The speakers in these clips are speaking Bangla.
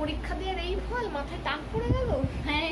পরীক্ষা দিয়ে এই ফল মাথায় টাক পড়ে গেল। হ্যাঁ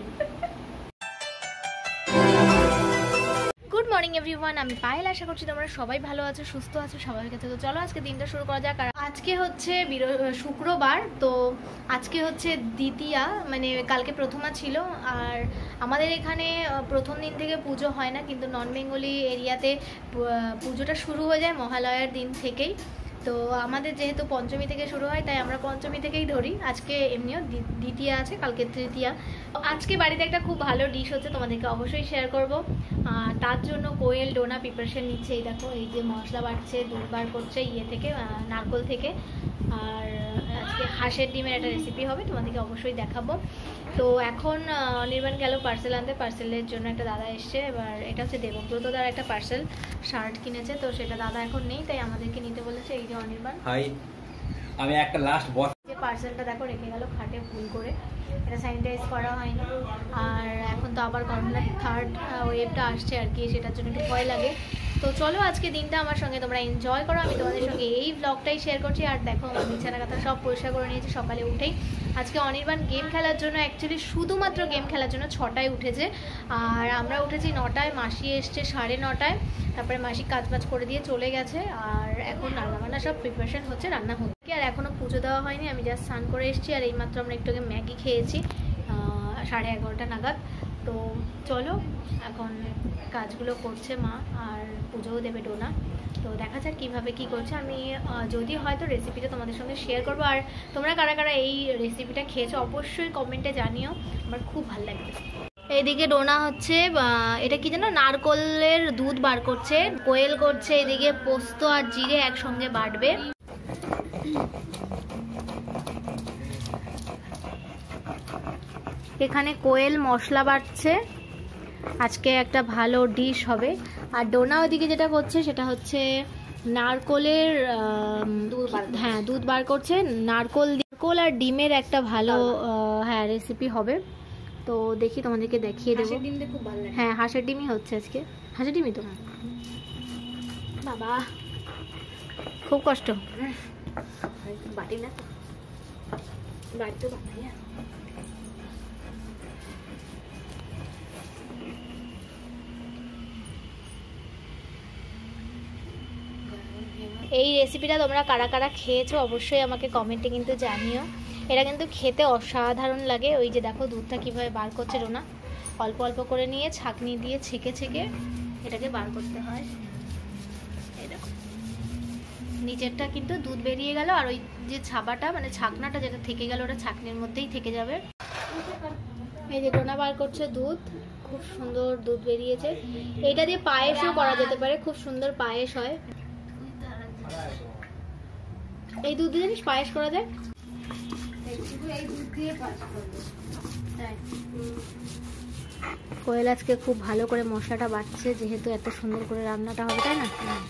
গুড মর্নিং এভরিওয়ান, আমি পায়েল। আশা করছি তোমরা সবাই ভালো আছো, সুস্থ আছো, স্বাভাবিক আছো। তো চলো আজকে দিনটা শুরু করা যাক। আর আজকে হচ্ছে শুক্রবার, তো আজকে হচ্ছে দ্বিতীয়া, মানে কালকে প্রথমা ছিল। আর আমাদের এখানে প্রথম দিন থেকে পুজো হয় না, কিন্তু নন বেঙ্গলি এরিয়াতে পুজোটা শুরু হয়ে যায় মহালয়ার দিন থেকেই। তো আমাদের যেহেতু পঞ্চমী থেকে শুরু হয়, তাই আমরা পঞ্চমী থেকেই ধরি। আজকে এমনিও দ্বিতীয়া আছে, কালকে তৃতীয়া। আজকে বাড়িতে একটা খুব ভালো ডিশ হচ্ছে, তোমাদেরকে অবশ্যই শেয়ার করব। তার জন্য কোয়েল ডোনা প্রিপারেশন নিচ্ছে। এই দেখো, এই যে মশলা বাড়ছে, দুধ বার করছে ইয়ে থেকে, নারকোল থেকে। আর আজকে হাঁসের ডিমের একটা রেসিপি হবে, তোমাদেরকে অবশ্যই দেখাবো। তো এখন অনির্বাণ গেল পার্সেল আনতে, পার্সেলের জন্য একটা দাদা এসছে। এবার এটা হচ্ছে দেবব্রত দার একটা পার্সেল, শার্ট কিনেছে, তো সেটা দাদা এখন নেই, তাই আমাদেরকে নিতে বলেছে। এই যে অনির্বাণ, হাই, আমি একটা লাস্ট বস। যে পার্সেলটা দেখো রেখে গেল খাটে ভুল করে, এটা স্যানিটাইজ করা হয়নি। আর এখন তো আবার করোনার থার্ড ওয়েভটা আসছে আর কি, সেটার জন্য একটু ভয় লাগে। তো চলো আজকে দিনটা আমার সঙ্গে তোমরা এনজয় করো। আমি তোমাদের সঙ্গে এই ব্লগটাই শেয়ার করছি। আর দেখো, আমার বিছানা কথা সব পরিষ্কার করে নিয়েছি সকালে উঠেই। আজকে অনির্বাণ গেম খেলার জন্য, অ্যাকচুয়ালি শুধুমাত্র গেম খেলার জন্য 6টায় উঠেছে, আর আমরা উঠেছি 9টায়। মাসি এসছে 9:30, তারপরে মাসি কাজবাজ করে দিয়ে চলে গেছে। আর এখন রান্নাবান্না সব প্রিপারেশন হচ্ছে, রান্না হচ্ছে। আর এখনও পুজো দেওয়া হয়নি, আমি জাস্ট স্নান করে এসেছি। আর এইমাত্র আমরা একটু আগে ম্যাগি খেয়েছি 11:30 নাগাদ। তো চলো, এখন কাজগুলো করছে মা, আর পুজোও দেবে ডোনা। তো দেখা যাক কীভাবে কী করছে। আমি যদি হয়তো রেসিপিটা তোমাদের সঙ্গে শেয়ার করবো। আর তোমরা কারা কারা এই রেসিপিটা খেয়েছো অবশ্যই কমেন্টে জানিও, আমার খুব ভালো লাগবে। এইদিকে ডোনা হচ্ছে, এটা কি যেন, নারকোলের দুধ বার করছে। কোয়েল করছে এদিকে পোস্ত আর জিরে একসঙ্গে বাটবে। এখানে কোয়েল মশলা বাটছে, আজকে একটা ভালো ডিশ হবে। আর ডোনা ওদিকে যেটা করছে সেটা হচ্ছে নারকোলের দুধ বার করছে। নারকোল আর ডিমের একটা ভালো রেসিপি হবে। তো দেখি, তোমাদেরকে দেখিয়ে দেবো। খুব ভালো লাগে। হ্যাঁ, হাঁসের ডিমই হচ্ছে আজকে, হাঁসের ডিমই তো। বাবা খুব কষ্ট, বাটি না তো, বাড়ি তো বানাই না। এই রেসিপিটা তোমরা কারা কারা খেয়েছো অবশ্যই আমাকে কমেন্টে কিন্তু জানিও। এটা কিন্তু খেতে অসাধারণ লাগে। ওই যে দেখো দুধটা কীভাবে বার করছে ডোনা, অল্প অল্প করে নিয়ে ছাঁকনি দিয়ে ছেঁকে ছেঁকে এটাকে বার করতে হয়। এই দেখো, নিচেরটা কিন্তু দুধ বেরিয়ে গেল, আর ওই যে ছাবাটা মানে ছাকনাটা যেটা থেকে গেল, ওটা ছাকনির মধ্যেই থেকে যাবে। এই যে ডোনা বার করছে দুধ, খুব সুন্দর দুধ বেরিয়েছে। এইটা দিয়ে পায়েসও করা যেতে পারে, খুব সুন্দর পায়েস হয়। এই দুধ দিয়ে জানিস পায়েস করা যায়। কোয়েল আজকে খুব ভালো করে মশলাটা বাটছে, যেহেতু এত সুন্দর করে রান্নাটা হবে, তাই না?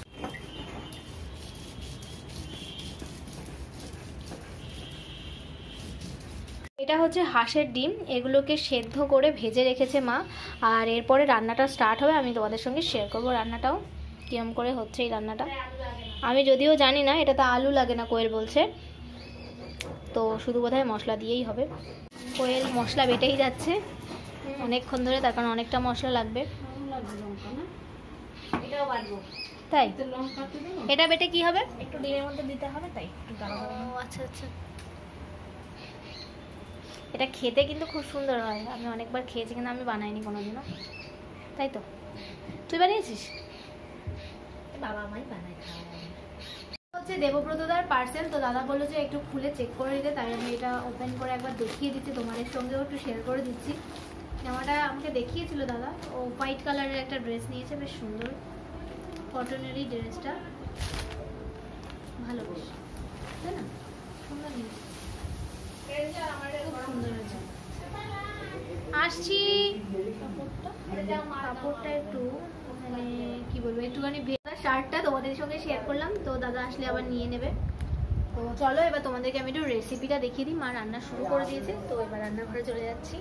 এটা হচ্ছে হাঁসের ডিম, এগুলোকে সেদ্ধ করে ভেজে রেখেছে মা। আর এরপরে রান্নাটা স্টার্ট হবে, আমি তোমাদের সঙ্গে শেয়ার করবো রান্নাটাও কিরম করে হচ্ছে এই রান্নাটা। আমি যদিও জানি না, এটা তো আলু লাগে না কোয়েল বলছে, তো শুধু বোধহয় মশলা দিয়েই হবে। কোয়েল মশলা বেটেই যাচ্ছে অনেকক্ষণ ধরে, তার কারণ অনেকটা মশলা লাগবে। তাই এটা বেটে কি হবে, একটু ডিমের মধ্যে দিতে হবে, তাই। আচ্ছা আচ্ছা, এটা খেতে কিন্তু খুব সুন্দর হয়। আমি অনেকবার খেয়েছি, কিন্তু আমি বানাইনি কোনোদিনও। তাই তো, তুই বানিয়েছিস? বাবা আমায় বানাই। হচ্ছে দেবব্রতদার পার্সেল, তো দাদা বললো যে একটু খুলে চেক করে দিতে, তাই আমি এটা ওপেন করে একবার দেখিয়ে দিচ্ছি, তোমাদের সঙ্গেও একটু শেয়ার করে দিচ্ছি। জামাটা আমাকে দেখিয়েছিল দাদা, ও হোয়াইট কালারের একটা ড্রেস নিয়েছে, বেশ সুন্দর কটনেরই ড্রেসটা, ভালো বেশ, তাই না? সুন্দর নিয়েছে, সুন্দর হয়েছে। আসছি, কাপড়টা একটু মানে কি বলবো, একটুখানি ভেজা। শার্টটা তোমাদের সঙ্গে শেয়ার করলাম, তো দাদা আসলে আবার নিয়ে নেবে। তো চলো এবার তোমাদেরকে আমি একটু রেসিপিটা দেখিয়ে দিই। মা রান্না শুরু করে দিয়েছে, তো এবার রান্নাঘরে চলে যাচ্ছি।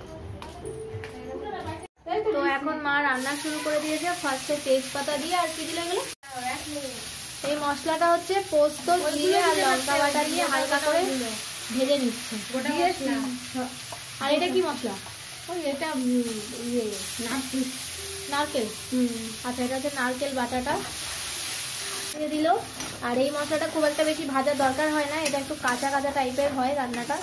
তো এখন মা রান্না শুরু করে দিয়েছে। ফার্স্টে তেজপাতা দিয়ে, আর কি দিলে এগুলো, এই মশলাটা হচ্ছে পোস্ত, জিরে আর লঙ্কা বাটা দিয়ে হালকা করে ভেজে নিচ্ছে। আর এটা কি মশলা? ওই এটা ইয়ে নারকেল। আচ্ছা, এটা হচ্ছে নারকেল বাটাটা দিয়ে দিল। আর এই মশলাটা খুব একটা বেশি ভাজার দরকার হয় না, এটা একটু কাঁচা কাঁচা টাইপের হয় রান্নাটা।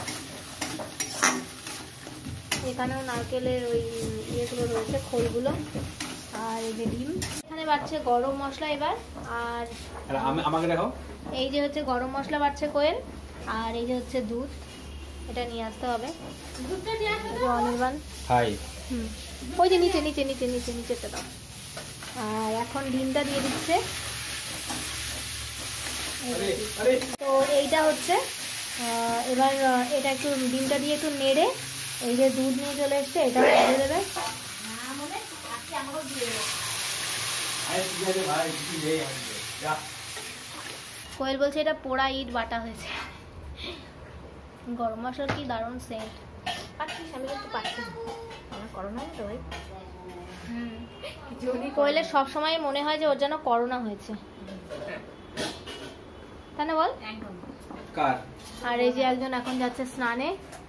এখানেও নারকেলের ওই ইয়েগুলো রয়েছে, খোলগুলো। আর এই যে ডিম, এখানে বাড়ছে গরম মশলা এবার। আর আমাকে দেখো, এই যে হচ্ছে গরম মশলা বাড়ছে কোয়েল। আর এই যে হচ্ছে দুধ, এটা নিয়ে আসতে হবে। অনির্বাণ, হাই। ওই যে নিচে নিচে নিচে নিচে নিচেটা দাও। আর এখন ডিমটা দিয়ে দিচ্ছে। তো এইটা হচ্ছে এবার এটা একটু ডিমটা দিয়ে একটু নেড়ে, এই যে দুধ নিয়ে চলে এসছে, এটা দিয়ে দেবে। কোয়েল বলছে এটা পোড়া ইট বাটা হয়েছে। গরম মশলার কি দারুণ সেন্ট। পাচ্ছিস? আমি কিন্তু পাচ্ছি না, আমার করোনা তো ভাই। কোয়েলের সবসময় মনে হয় যে ওর যেন করোনা হয়েছে, তাই না বল? কার? আর এই যে একজন এখন যাচ্ছে স্নানে।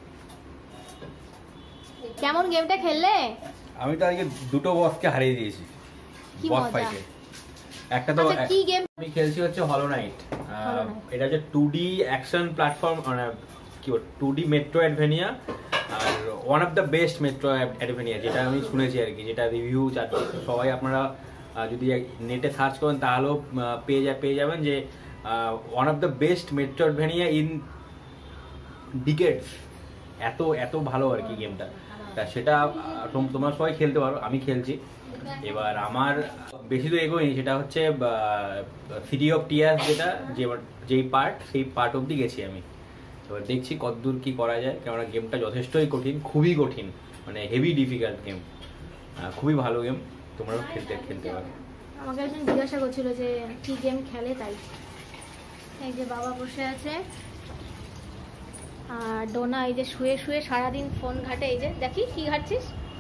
কেমন গেমটা খেললে? আমি তো আজকে দুটো বসকে হারিয়ে দিয়েছি কি বস মজা। ফাইটে। একটা তো আচ্ছা, কি গেম? আমি খেলছি হচ্ছে হলো নাইট। এটা হচ্ছে 2D অ্যাকশন প্ল্যাটফর্ম, মানে কি বল 2D মেট্রো অ্যাডভেনিয়া। আর one of the best Metroidvania, যেটা আমি শুনেছি আর কি, যেটা রিভিউ সবাই আপনারা যদি নেটে সার্চ করেন তাহলেও পেয়ে যাবেন যে one of the best Metroidvania in decades. এত ভালো আর কি গেমটা। তা সেটা তোমরা সবাই খেলতে পারো, আমি খেলছি। এবার আমার বেশি তো এগোয়নি, সেটা হচ্ছে সিটি অফ টিয়ার্স, যেটা যেই পার্ট, সেই পার্ট অবধি গেছি আমি। এবার দেখছি কতদূর কি করা যায়, কেননা গেমটা যথেষ্টই কঠিন, খুবই কঠিন, মানে হেভি ডিফিকাল্ট গেম। খুবই ভালো গেম, তোমরাও খেলতে পারো। আমাকে একজন জিজ্ঞাসা করছিল যে কি গেম খেলে, তাই। এই যে বাবা বসে আছে, আর ডোনা এই যে শুয়ে শুয়ে সারাদিন ফোন ঘাটে। এই যে দেখি কি ঘাটছিস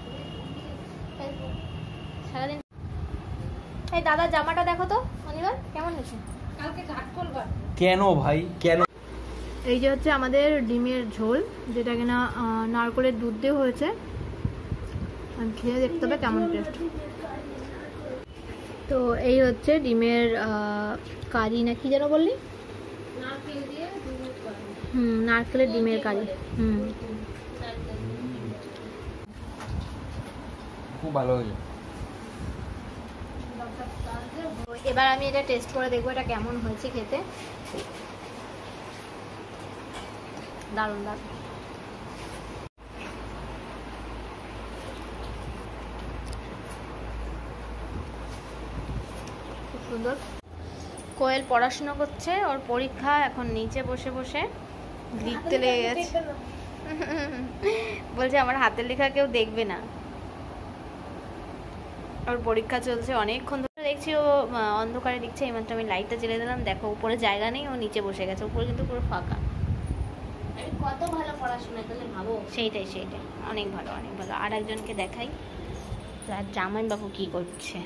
সারাদিন। এই দাদা জামাটা দেখো তো অনিবার, কেমন হয়েছে? কালকে ঘাট করবা কেন ভাই, কেন? এই যে হচ্ছে আমাদের ডিমের ঝোল, যেটা কিনা নারকেলের দুধ দিয়ে হয়েছে। খেয়ে দেখতে হবে কেমন টেস্ট। তো এই হচ্ছে ডিমের কারি, না কি যেন বললি? নারকেল দিয়ে দুধ করা। নারকেলের ডিমের কারি। খুব ভালো হয়েছে। এবার আমি এটা টেস্ট করে দেখবো এটা কেমন হয়েছে খেতে। দারুণ দারুণ। খুব সুন্দর। কোয়েল পড়াশোনা করছে, ওর পরীক্ষা, এখন নিচে বসে বসে লিখতে লেগে গেছে। বলছে আমার হাতের লেখা কেউ দেখবে না। ওর পরীক্ষা চলছে, অনেকক্ষণ ধরে দেখছি ও অন্ধকারে লিখছে। এইমাত্র আমি লাইটটা জ্বেলে দিলাম, দেখো উপরে জায়গা নেই, ও নিচে বসে গেছে। উপরে কিন্তু পুরো ফাঁকা। কত ভালো পড়াশোনা, তাহলে ভাবো। সেইটাই অনেক ভালো, অনেক ভালো। আর একজনকে দেখাই, আর জামাইবাবু কি করছে।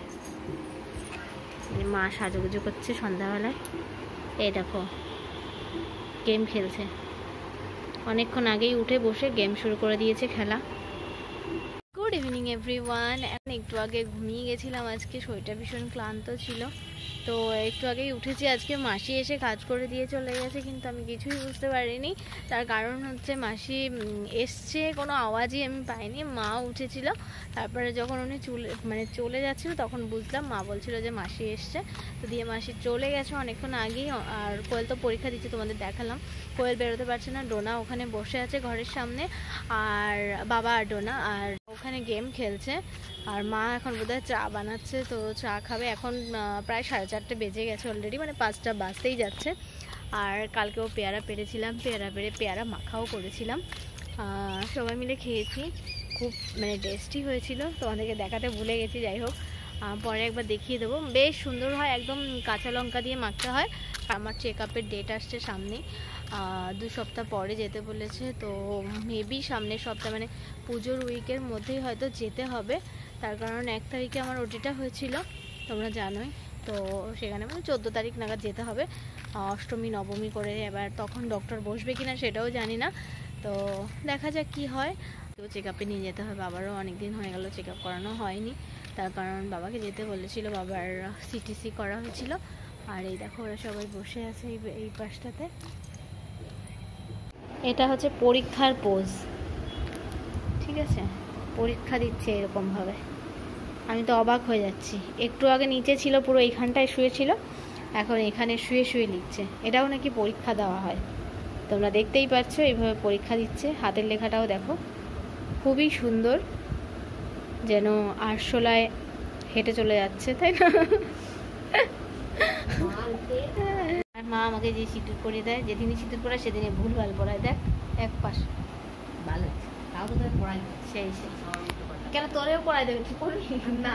মা সাজুগুজু করছে সন্ধ্যাবেলায়। এই দেখো গেম খেলছে, অনেকক্ষণ আগেই উঠে বসে গেম শুরু করে দিয়েছে খেলা। Good evening everyone. এখন একটু আগে ঘুমিয়ে গেছিলাম, আজকে শরীরটা ভীষণ ক্লান্ত ছিল। তো একটু আগেই উঠেছি। আজকে মাসি এসে কাজ করে দিয়ে চলে গেছে, কিন্তু আমি কিছুই বুঝতে পারিনি। তার কারণ হচ্ছে মাসি এসছে, কোনো আওয়াজই আমি পাইনি। মা উঠেছিল, তারপরে যখন উনি চলে যাচ্ছিল তখন বুঝলাম। মা বলছিল যে মাসি এসছে, তো দিয়ে মাসি চলে গেছে অনেকক্ষণ আগেই। আর কোয়েল তো পরীক্ষা দিচ্ছে, তোমাদের দেখালাম। কোয়েল বেরোতে পারছে না, ডোনা ওখানে বসে আছে ঘরের সামনে, আর বাবা আর ডোনা আর ওখানে গেম খেলছে। আর মা এখন বোধহয় চা বানাচ্ছে, তো চা খাবে। এখন প্রায় 4:30 বেজে গেছে অলরেডি, মানে 5টা বাজতেই যাচ্ছে। আর কালকেও পেয়ারা পেরেছিলাম, পেয়ারা মাখাও করেছিলাম, সবাই মিলে খেয়েছি। খুব মানে টেস্টি হয়েছিল, তোমাদেরকে দেখাতে ভুলে গেছি। যাই হোক, পরে একবার দেখিয়ে দেবো। বেশ সুন্দর হয়, একদম কাঁচা লঙ্কা দিয়ে মাখতে হয়। আমার চেকআপের ডেট আসছে সামনে, 2 সপ্তাহ পরে যেতে বলেছে। তো মেবি সামনের সপ্তাহ, মানে পুজোর উইকের মধ্যেই হয়তো যেতে হবে। তার কারণ 1 তারিখে আমার ওটিটা হয়েছিল, তোমরা জানোই। তো সেখানে মানে 14 তারিখ নাগাদ যেতে হবে, অষ্টমী নবমী করে। এবার তখন ডক্টর বসবে কিনা সেটাও জানি না, তো দেখা যাক কি হয়। তো চেক আপে নিয়ে যেতে হবে, বাবারও অনেক দিন হয়ে গেল চেক আপ করানো হয়নি, তার কারণ বাবাকে যেতে বলেছিল, বাবার সিটিসি করা হয়েছিল। আর এই দেখো ওরা সবাই বসে আছে এই পাশটাতে। এটা হচ্ছে পরীক্ষার পোজ, ঠিক আছে, পরীক্ষা দিচ্ছে এরকমভাবে। আমি তো অবাক হয়ে যাচ্ছি, একটু আগে নিচে ছিল, পুরো এইখানটায় শুয়েছিল, এখন এখানে শুয়ে শুয়ে লিখছে। এটাও নাকি পরীক্ষা দেওয়া হয়, তোমরা দেখতেই পাচ্ছ এইভাবে পরীক্ষা দিচ্ছে। হাতের লেখাটাও দেখো খুবই সুন্দর, যেন আরশোলায় হেঁটে চলে যাচ্ছে, তাই না? আর মা আমাকে যে সিঁদুর পরিয়ে দেয়, যেদিনই সিঁদুর পরায় সেদিনই ভুলভাল পরায়, দেখ এক পাশ ভালো তাও তো তোর পড়াই সেই কেন তোরেও পড়াই দেবে, কি করবি না?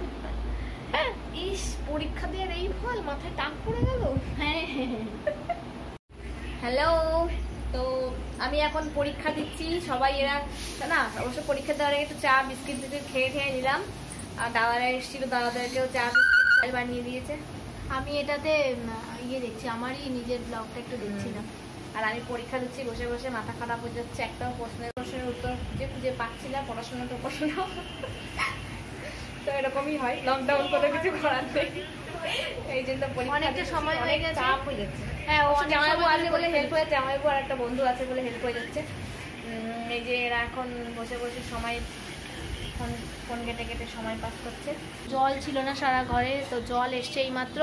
ইস, পরীক্ষা দিয়ে এই ফল মাথায় টাক পড়ে গেল। হ্যাঁ, হ্যালো, তো আমি এখন পরীক্ষা দিচ্ছি। সবাই এরা না, অবশ্য পরীক্ষা দেওয়ার আগে একটু চা বিস্কিট খেয়ে নিলাম। আর দাদারা এসেছিল, দাদাদেরকেও চা বিস্কিট বানিয়ে দিয়েছে। আমি এটাতে ইয়ে দেখছি, আমারই নিজের ব্লগটা একটু দেখছিলাম। আর আমি পরীক্ষা দিচ্ছি বসে বসে, মাথা খারাপ হয়ে যাচ্ছে। একটাও প্রশ্নের উত্তর খুঁজে পাচ্ছি না, পড়াশোনা তো তো এরকমই হয়, লকডাউন করে কিছু করার নেই। এই জন্য অনেকটা সময় হয়ে গেছে, চাপ হয়ে যাচ্ছে। হ্যাঁ, জামাইবাবু আছে বলে হেল্প হয়ে যাচ্ছে, জামাইবাবু আর একটা বন্ধু আছে বলে হেল্প হয়ে যাচ্ছে। এই যে এরা এখন বসে বসে সময় ফোন কেটে কেটে সময় পাস করছে। জল ছিল না সারা ঘরে, তো জল এসছে এই মাত্র।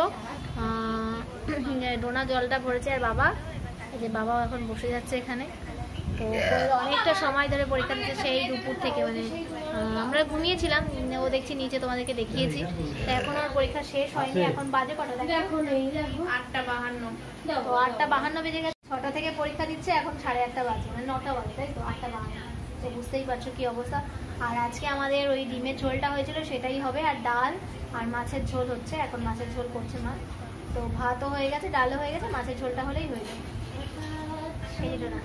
ডোনা জলটা ভরেছে, আর বাবা, এই যে বাবাও এখন বসে যাচ্ছে এখানে। তো অনেকটা সময় ধরে পরীক্ষা দিচ্ছে, সেই দুপুর থেকে, মানে আমরা ঘুমিয়েছিলাম, ও দেখছি নিচে, তোমাদেরকে দেখিয়েছি। তো এখন আর পরীক্ষা শেষ হয়নি, এখন বাজে কটা দেখো, 8:52। তো 8:52 বেজে গেছে। 6টা থেকে পরীক্ষা দিচ্ছে, এখন 8:30 বাজে, মানে 9টা বাজে, তাই তো 8:52। তো বুঝতেই পারছো কি অবস্থা। আর আজকে আমাদের ওই ডিমের ঝোলটা হয়েছিল সেটাই হবে, আর ডাল আর মাছের ঝোল হচ্ছে, এখন মাছের ঝোল করছে মা। তো ভাতও হয়ে গেছে, ডালও হয়ে গেছে, মাছের ঝোলটা হলেই হয়ে যাবে। সেই না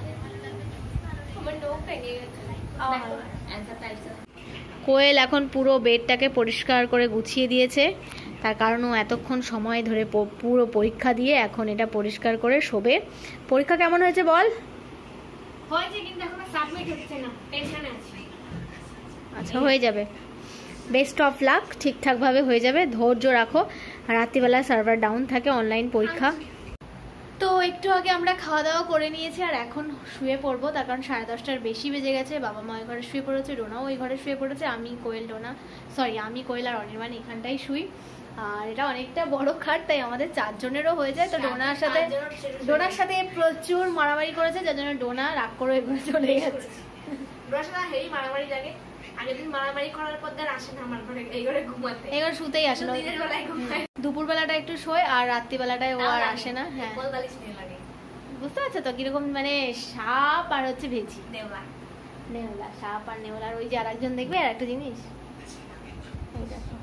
কোয়েল এখন পুরো বেডটাকে পরিষ্কার করে গুছিয়ে দিয়েছে, তার কারণ ও এতক্ষণ সময় ধরে পুরো পরীক্ষা দিয়ে এখন এটা পরিষ্কার করে শোবে। পরীক্ষা কেমন হয়েছে বল? হয়েছে, কিন্তু এখনো সাবমিট হচ্ছে না, টেনশনে আছি। আচ্ছা, হয়ে যাবে, বেস্ট অফ লাক, ঠিকঠাকভাবে হয়ে যাবে, ধৈর্য রাখো। রাত্রিবেলা সার্ভার ডাউন থাকে, অনলাইন পরীক্ষা। তো একটু আগে আমরা খাওয়া দাওয়া করে নিয়েছি, আর এখন শুয়ে পড়বো, তার কারণ 10:30টার বেশি বেজে গেছে। বাবা মা ওই ঘরে শুয়ে পড়েছে, ডোনাও ওই ঘরে শুয়ে পড়েছে, আমি কোয়েল আর অনির্বাণ এখানটাই শুই। আর এটা অনেকটা বড় খাট, তাই আমাদের 4 জনেরও হয়ে যায়। তো ডোনার সাথে প্রচুর মারামারি করেছে, যার জন্য ডোনা রাগ করে ওই ঘরে চলে গেছে। ডোনার সাথে হেই মারামারি লাগে, আগের দিন মারামারি করার পর আর আসে না আমার ঘরে, এই ঘরে ঘুমাতে, এই ঘরে শুতেই আসে না, দিনের বেলায় ঘুমায়, দুপুরবেলাটা একটু শোয়, আর রাত্রিবেলাটায় ও আর আসে না। হ্যাঁ, বল বালিশ নিয়ে লাগে, বুঝতে পারছো তো কিরকম, মানে সাপ আর হচ্ছে ভেজি, নেওলা সাপ আর নেওলা। আর ওই যে আরেকজন দেখবে, আর একটা জিনিস এই দেখো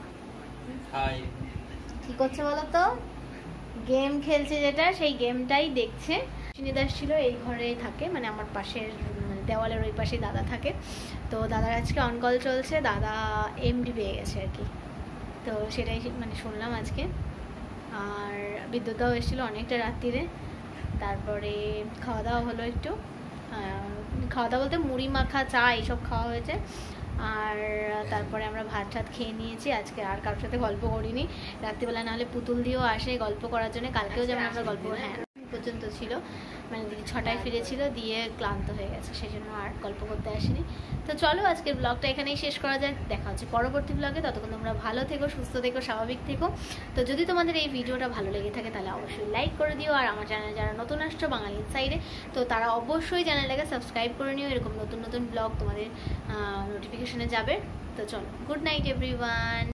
কি করছে বলো তো, গেম খেলছে, যেটা সেই গেমটাই দেখছে। চিনিদাস ছিল, এই ঘরে থাকে, মানে আমার পাশের, মানে দেওয়ালের ওই পাশে দাদা থাকে। তো দাদার আজকে অনকল চলছে, দাদা এমডি পেয়ে গেছে আর কি, তো সেটাই মানে শুনলাম আজকে। আর বিদ্যুৎটাও এসেছিলো অনেকটা রাত্রিরে। তারপরে খাওয়া দাওয়া হলো একটু, খাওয়া দাওয়া বলতে মুড়ি মাখা, চা এইসব খাওয়া হয়েছে। আর তারপরে আমরা ভাত টাত খেয়ে নিয়েছি। আজকে আর কারোর সাথে গল্প করিনি, রাত্রিবেলা নাহলে পুতুল দিয়েও আসে গল্প করার জন্য। কালকেও যেমন আমরা গল্প, হ্যাঁ পর্যন্ত ছিল, মানে দিদি 6টায় ফিরেছিল, দিয়ে ক্লান্ত হয়ে গেছে, সেই জন্য আর গল্প করতে আসেনি। তো চলো আজকের ব্লগটা এখানেই শেষ করা যায়, দেখা হচ্ছে পরবর্তী ব্লগে। ততক্ষণ তোমরা ভালো থেকো, সুস্থ থেকো, স্বাভাবিক থেকো। তো যদি তোমাদের এই ভিডিওটা ভালো লেগে থাকে তাহলে অবশ্যই লাইক করে দিও। আর আমার চ্যানেলে যারা নতুন আসছো বাঙালি ইনসাইডে, তো তারা অবশ্যই চ্যানেলটাকে সাবস্ক্রাইব করে নিও, এরকম নতুন নতুন ব্লগ তোমাদের নোটিফিকেশনে যাবে। তো চলো, গুড নাইট এভরিওয়ান।